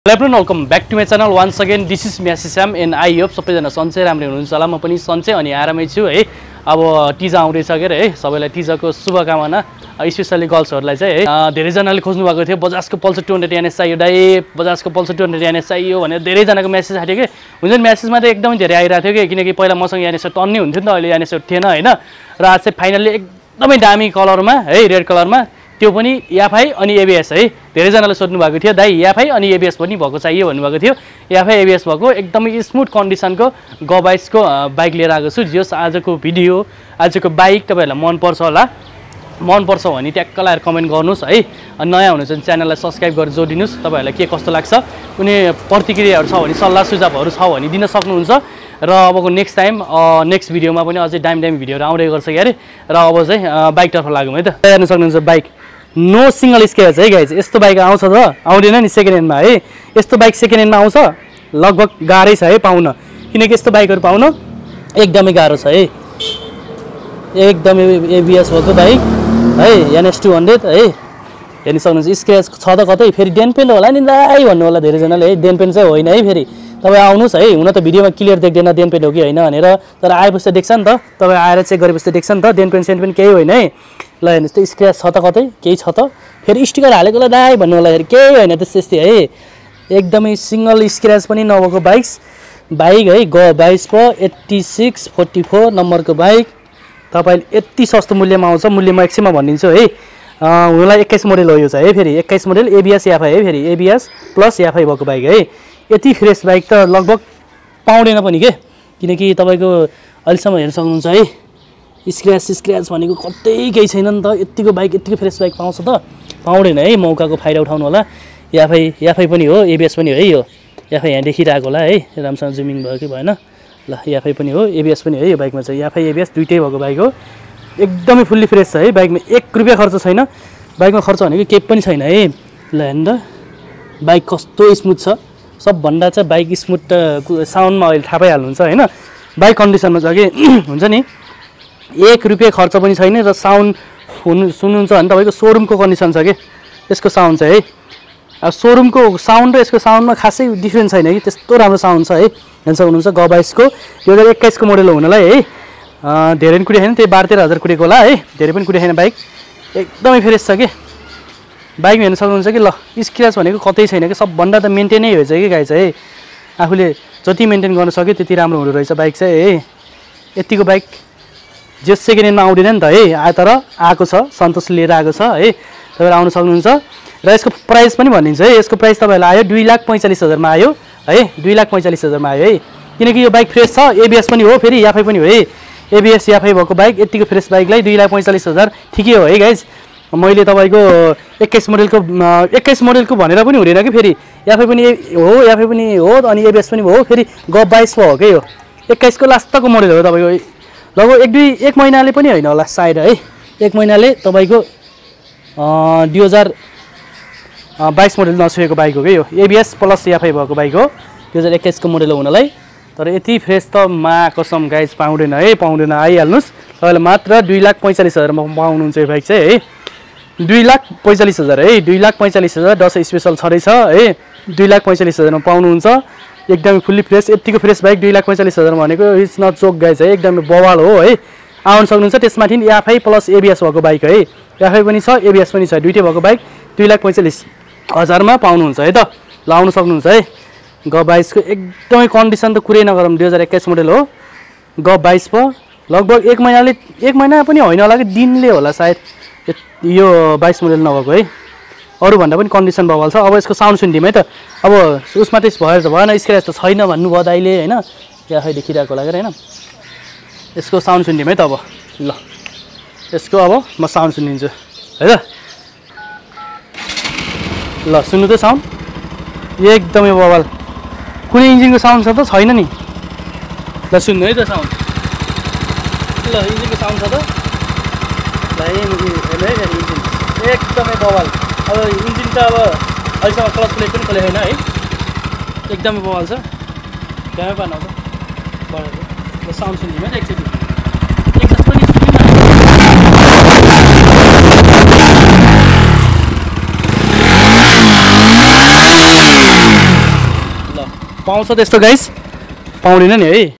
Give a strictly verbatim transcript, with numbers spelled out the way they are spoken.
Hello everyone, welcome back to my channel once again. This is me Sam and I hope सबैजना सन्चै राम्रै हुनुहुन्छ होला। म पनि सन्चै अनि आरामै छु है। अब टिजा आउँदै छ के रे है, सबैलाई टिजाको शुभकामना, स्पेशली गर्ल्सहरुलाई चाहिँ है। धेरै जनाले खोज्नु भएको थियो बजाजको पल्सर टू हन्ड्रेड एनएस चाहियो दाइ, बजाजको पल्सर टू हन्ड्रेड एनएस चाहियो भनेर धेरै जनाको मेसेज आथ्यो के। हुन्छ नि मेसेजमा त एकदमै धेरै आइराथ्यो के, किनकि पहिला मसँग एनएस टन्नै हुन्थ्यो नि त, अहिले एनएस थिएन हैन। र आज चाहिँ फाइनली एकदमै दामी कलरमा है, रेड कलरमा, त्यो पनि एफआई अनि एबीएस है। धेरै जनाले सोध्नु भएको थियो दाइ एफआई अनि एबीएस पनि भएको चाहियो भन्नु भएको थियो। एफआई एबीएस भएको एकदमै स्मुथ कन्डिसनको गबाइसको बाइक लिएर आएको छु। जस आजको भिडियो, आजको बाइक तपाईहरुलाई मन पर्छ होला। मन पर्छ भने ट्याक्क लाएर कमेन्ट गर्नुस् है। अनि नयाँ हुनुहुन्छ भने च्यानललाई सब्स्क्राइब गरेर जोडिनुस्। तपाईहरुलाई के कस्तो लाग्छ, कुनै प्रतिक्रियाहरु छ भने, सल्लाह सुझावहरु छ भने दिन सक्नुहुन्छ। र अबको नेक्स्ट टाइम नेक्स्ट भिडियोमा पनि अझै दामी दामी भिडियोहरु आउँदै गर्छ यार। र अब चाहिँ बाइकतर्फ लागौँ है त। हेर्न सक्नुहुन्छ बाइक नो सिंगल स्क्रैच है गाइज। यस्तो बाइक आउँछ त आउँदैन नि सेकेन्ड ह्यान्डमा है। यस्तो बाइक सेकेन्ड ह्यान्डमा आउँछ लगभग गाह्रै छ है पाउन, किनकि यस्तो बाइकहरु पाउन एकदमै गाह्रो छ है। एकदमै एबीएस भएको बाइक है, एनएस टू हन्ड्रेड है। हेर्न सक्नुहुन्छ स्क्रैच छ त कतै, फेरि डेन पेन होला नि दाइ भन्नु होला धेरै जनाले है। डेन पेन चाहिँ होइन है, फेरि तपाईँ आउनुहोस् है। हुन त भिडियोमा क्लियर देख्दैन डेन पेन हो कि होइन भनेर, तर आएपछि त देख्छ नि त, तपाईँ आएर चेक गरेपछि त देख्छ नि त डेन पेन सेन पेन केही होइन है। ल हेर्नुहोस् त स्क्रैच छ त कतै, केही छ त, फेरि स्टिकर हालेकोलाई दाइ भन्नु होला, फेरि केही होइन त्यस्तै त्यस्तै है। एकदमै सिङ्गल स्क्रैच पनि नभएको बाइक्स बाइक है। ग बाइस प एट्टी सिक्स फोर्टी फोर नम्बरको बाइक तपाईँले यति सस्तो मूल्यमा आउँछ। मूल्य म एकछिनमा भनिदिन्छु है। हुनलाई एक्काइस मोडल हो यो चाहिँ है, फेरि एक्काइस मोडल एबीएस एफआई है, फेरि एबीएस प्लस एफआई भएको बाइक है। यति फ्रेस बाइक त लगभग पाउँदैन पनि के, किनकि तपाईँको अहिलेसम्म हेर्न सक्नुहुन्छ है स्क्रैच स्क्रैच भनेको कतै केही छैन नि त। यतिको बाइक यतिको फ्रेस बाइक पाउँछ त पाउँदैन है। मौकाको फाइदा उठाउनु होला। एफआई एफआई पनि हो, एबीएस पनि हो है। यो एफआई यहाँ देखिरहेको होला है, राम्रोसँग जुमिङ भयो कि भएन। ल एफआई पनि हो, एबीएस पनि है। यो बाइकमा चाहिँ एफआई एबीएस दुइटै भएको बाइक हो। एकदमै फुल्ली फ्रेस छ है बाइकमा, एक रुपियाँ खर्च छैन बाइकमा। खर्च भनेको केही पनि छैन है। ल हेर्नु त बाइक कस्तो स्मुथ छ। सबभन्दा चाहिँ बाइक स्मुथ साउन्डमा अहिले थाहा पाइहाल्नुहुन्छ होइन। बाइक कन्डिसनमा छ कि हुन्छ नि, एक रुपियाँ खर्च पनि छैन। र साउन्ड हुनु सुन्नुहुन्छ भने तपाईँको सोरुमको कन्डिसन छ कि यसको साउन्ड चाहिँ है। अब सोरुमको साउन्ड र यसको साउन्डमा खासै डिफ्रेन्स छैन कि, त्यस्तो राम्रो साउन्ड छ है। हेर्न सक्नुहुन्छ ग बाइसको दुई हजार एक्काइसको मोडल हो हुनलाई है। धेरै पनि कुनै छैन, त्यही बाह्र तेह्र हजार कुडेको होला है। धेरै पनि कुनै छैन, बाइक एकदमै फ्रेस छ कि। बाइकमा हेर्न सक्नुहुन्छ कि ल स्क्रैच भनेको कतै छैन कि, सबभन्दा त मेन्टेनै हो चाहिँ कि गाई चाहिँ है। आफूले जति मेन्टेन गर्न सक्यो त्यति राम्रो हुँदो रहेछ बाइक चाहिँ है। यतिको बाइक जे सेकेन्ड ह्यान्डमा आउँदैन नि त है, आ तर आएको छ, सन्तोष लिएर आएको छ है। तपाईँहरू आउन सक्नुहुन्छ। र यसको प्राइस पनि भनिदिन्छु है। यसको प्राइस तपाईँहरूलाई आयो दुई लाख पैँचालिस हजारमा आयो है। दुई लाख पैँचालिस हजारमा आयो है, किनकि यो बाइक फ्रेस छ। एबीएस पनि हो, फेरि एफआई पनि हो है। एबीएस एफआई भएको बाइक यतिको फ्रेस बाइकलाई दुई लाख पैँचालिस हजार ठिकै हो है गाइज। मैले तपाईँको एक्काइस मोडलको एक्काइस मोडलको भनेर पनि हुँदैन कि, फेरि एफआई पनि हो, एफआई पनि हो, अनि एबीएस पनि हो, फेरि ग बाइस पो हो कि। हो एक्काइसको लास्टको मोडल हो तपाईँको, लगभग एक दुई एक महिनाले पनि होइन होला सायद है। एक महिनाले तपाईँको दुई हजार बाइस मोडल नछुएको बाइक हो कि यो। एबीएस प्लस एफआई भएको बाइक हो, दुई हजार एक्काइसको मोडल हो हुनलाई। तर यति फ्रेस त मा कसम गाइज पाउँदैन है, पाउँदैन। आइहाल्नुहोस् तपाईँले मात्र दुई लाख पैँचालिस हजारमा पाउनुहुन्छ यो बाइक चाहिँ है। दुई लाख पैँचालिस हजार है, दुई लाख पैँचालिस हजार दसैँ स्पेसल छँदैछ है। दुई लाख पैँचालिस हजारमा पाउनुहुन्छ एकदमै फुल्ली फ्रेस। यतिको फ्रेस बाइक दुई लाख पैँचालिस हजार भनेको इट्स नट जोक गाइज है, एकदमै बवाल हो है। आउन सक्नुहुन्छ। त्यसमाथि एफआई प्लस एबीएस भएको बाइक है। एफआई पनि छ, एबीएस पनि छ, दुइटै भएको बाइक दुई लाख पैँचालिस हजारमा पाउनुहुन्छ है त। ल आउन सक्नुहुन्छ है। ग बाइसको एकदमै कन्डिसन त कुरै नगरौँ, दुई हजार एक्काइस मोडल हो। ग बाइस प लगभग एक महिनाले एक महिना पनि होइन होला कि, दिनले होला सायद यो बाइस मोडल नभएको है। अरूभन्दा पनि कन्डिसन बवाल छ। अब यसको साउन्ड सुनिदिउँ है त। अब उसमा त्यस भएर त भएन, स्क्रैच त छैन भन्नुभयो दाइले होइन। एफआई देखिरहेको लागेर होइन। यसको साउन्ड सुनिदिउँ है त अब। ल यसको अब म साउन्ड सुनिदिन्छु है त। ल सुन्नु त साउन्ड एकदमै बवाल, कुनै इन्जिनको साउन्ड छ त छैन नि। ल सुन्नु है त साउन्ड। ल इन्जिनको साउन्ड छ त। ल इन्जिन एकदमै बवाल। अब इन्जिन त अब अहिलेसम्म क्लच प्लेट पनि खोलेको छैन है, एकदमै बवाल छ। त्यहाँ पार्नु आउँछ बढाएर साउन्ड सुनिदिउँ है त एकचोटि। एक्सस्ट पनि सुनिदिउँ। पाउँछ त्यस्तो गाइस? पाउँदैन नि है।